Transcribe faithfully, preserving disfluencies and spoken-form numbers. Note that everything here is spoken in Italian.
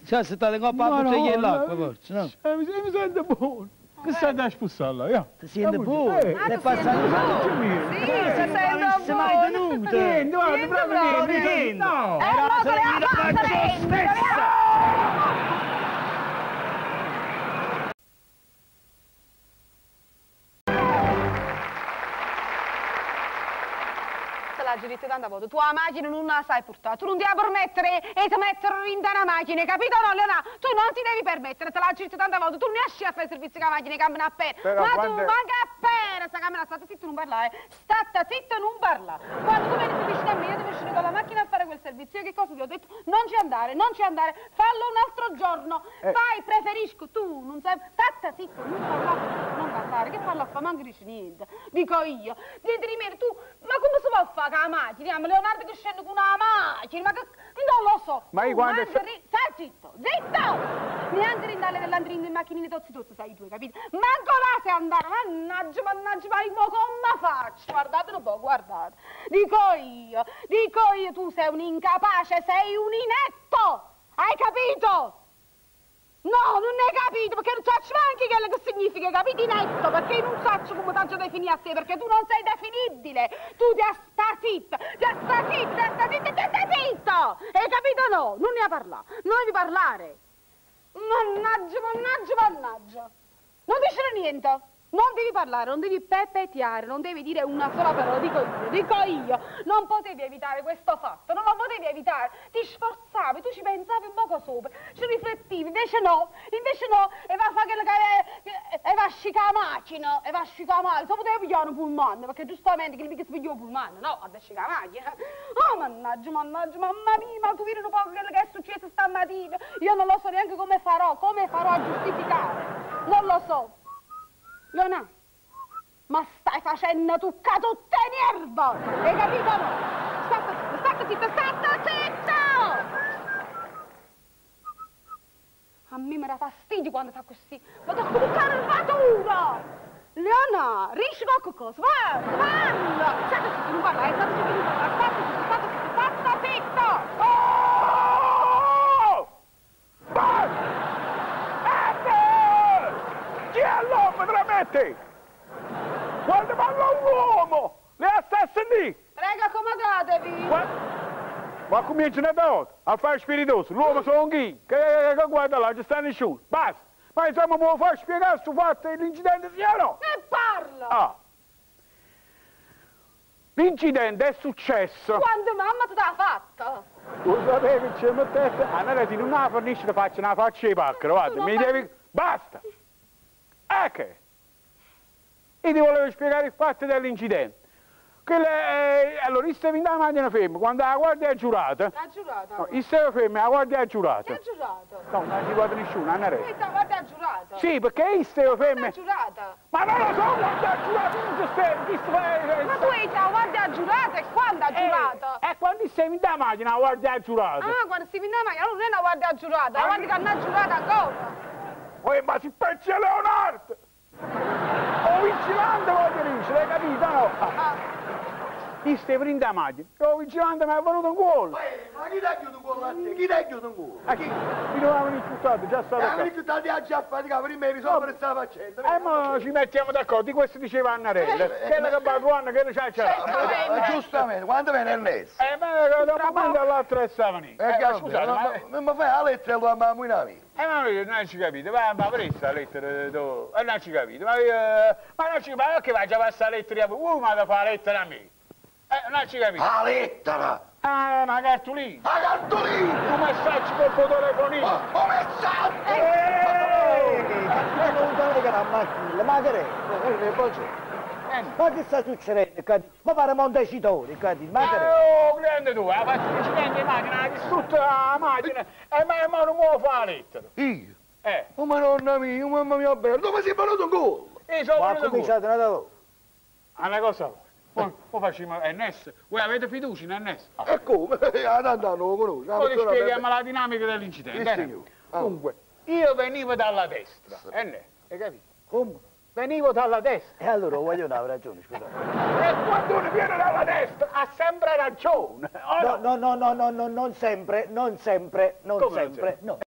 Cioè, se state con la bottiglia dell'acqua, forse, no? Eh, mi, mi sento buono. Che state a spussare là, io? Ti senti buono? Eh, Le passate faccio mio. Sì, Sì, si sente mai buono. tenuto. Niente, guarda, proprio niente, niente. No. Eh, Era no, la te le salita ha fatte faccio prendere, stessa! La giri tanta volta, tu la macchina non la sai portare, tu non ti la permettere e ti mettere in una macchina, capito no Leonà? Tu non ti devi permettere, te la giri tanta volta, tu non riesci a fare servizio con la macchina, cammina appena, Però ma quando... tu manca appena, sta cammina, state zitto non parlare, state zitto non parla. Quando tu vieni vicino a me, io devo uscire con la macchina a fare quel servizio, io che cosa ti ho detto? Non ci andare, non ci andare, fallo un altro giorno, Eh. fai, preferisco, tu non sai, state zitto, non parlare, non parlare, che parlo a fare, manco dici niente, dico io, dite di me, tu, ma come si può fare? La macchina, Leonardo che scende con una macchina, ma che... non lo so. Ma io quando... Manca ri... Stai zitto, zitto! Neanche rindare dell'andrino in macchinine tozzi tozzi, sai tu, capito? Manco là sei andare, mannaggia, mannaggia, ma io come faccio? Guardate un po', guardate. Dico io, dico io, tu sei un incapace, sei un inetto! Hai capito? No, non hai capito, perché non so neanche quello che significa, capito, inetto, perché io non so come t'ho definire a te, perché tu non sei definibile, tu ti sta zitto, ti sta zitto, ti sta zitto, ti sta zitto, hai capito no? Non ne ha parlato, non devi parlare, mannaggia, mannaggia, mannaggia, non dicere niente. Non devi parlare, non devi pepeteare, non devi dire una sola parola, dico io, dico io. Non potevi evitare questo fatto, non lo potevi evitare. Ti sforzavi, tu ci pensavi un poco sopra, ci riflettivi, invece no, invece no, e va a fare quello che... e va a scicare la macchina, e va a scicare la macchina. Se poteva pigliare un pullman, perché giustamente che mi spiegò un pullman, no, a scicare la macchina. Oh, mannaggia, mannaggia, mamma mia, ma tu vedi un po' quello che è successo stamattina. Io non lo so neanche come farò, come farò a giustificare. Non lo so. Leonà, ma stai facendo tocca tutte le nerve! Hai capito no? State zitto, state zitto, state zitto! A me mi dà fastidio quando fa così. Vado a toccare il faturo! Leonà, riesci qualche cosa? Va, va! State zitto, non parla, state zitto, non parla, state zitto, state zitto, state zitto! Oh! Basta! Chi è l'uomo te la metti? Quando parla un uomo, le assassini! Prego, accomodatevi! Guarda, ma cominciano da ora a fare spiritoso, l'uomo sono chi? Che, che, che guarda là, ci sta nessuno, basta! Ma insomma, mi vuoi far spiegare sto fatto l'incidente, sì o no? E parla! Ah! L'incidente è successo! Quando mamma te l'ha fatta? Tu sapevi che ci mettete? Allora ti non la fornisci la faccia, non la faccia di pacchero, guarda, mi devi... Basta! Ecco! Io ti volevo spiegare il fatto dell'incidente. Eh, allora, io stavo in la macchina fermo, quando la guardia è giurata... Ha giurato? No, io stavo fermo, la guardia è giurata. Ha giurato? No, non ci guarda nessuno, non è Questa guardia ha giurato? Sì, perché io stavo fermo... Ha giurato? Ma non lo so quando ha giurato, non si sta... chi sta- Ma tu hai la guardia ha giurato e quando ha giurato? Eh, eh, quando sei in la macchina, la guardia è giurata. Ah, quando si viene la macchina, non è una guardia ha giurato, la guardia che non ha giurato ancora. Oh, ma si pezzi a Leonardo! O vigilante voglio dire, hai capito, no? Ah. Io stavo in la macchina, o vigilante mi è venuto un gol. Ma chi ti ha chiuso un gol a te? Chi ti ha chiuso un gol? A chi? Mi dovevano insultato, già stato Eh, qua. ma che ti ha già faticato prima di risolvere questa faccenda? Eh, ma ci mettiamo d'accordo, di questo diceva Annarella. Eh, Quello che va Luana, che c'è c'è. Ma giustamente, quando viene Ernesto? Eh, ma da un momento all'altro è stava lì. Eh, Eh, scusate, ma... ma ma fai la lettera e lo amiamo in amico. Eh, ma noi non ci capite, ma ma presa la lettera, tu? Eh, non ci capite, ma io... Ma non ci capite, ma che vai già passare la lettera a voi? Uh, ma da fare la lettera a me? Eh, non ci capite. La lettera! Ah, ma cartolina! La cartolina! Un messaggio col tuo telefonino! Oh, oh messaggio! Eeeh, ma non vuoi che la macchina, ma che è? Ma che sta succedendo, Cadi? Ma pare Montecitore, Cadi, ma che è? Oh, grande tu, ha fatto un incidente in macchina, ha distrutto la macchina, e ma, ma non può fare la lettera. Io? Eh. Oh, madonna mia, oh, mamma mia, bello, dove sei venuto un gol? Io sono Ma ha venuto cominciato da lavoro. a una cosa vuoi? Poi, poi facciamo Ernest, voi avete fiducia in Ernest? E come? Ah, tanto non lo conosco. Poi ti spieghiamo la dinamica dell'incidente. Sì, signore. Ah. Dunque, io venivo dalla destra, Ernest, hai capito? Come? Venivo dalla destra. E allora voglio dare ragione, scusa. E quando uno viene dalla destra ha sempre ragione. o No, no, no, no, no, no, non sempre, non sempre, non Come non sempre, no.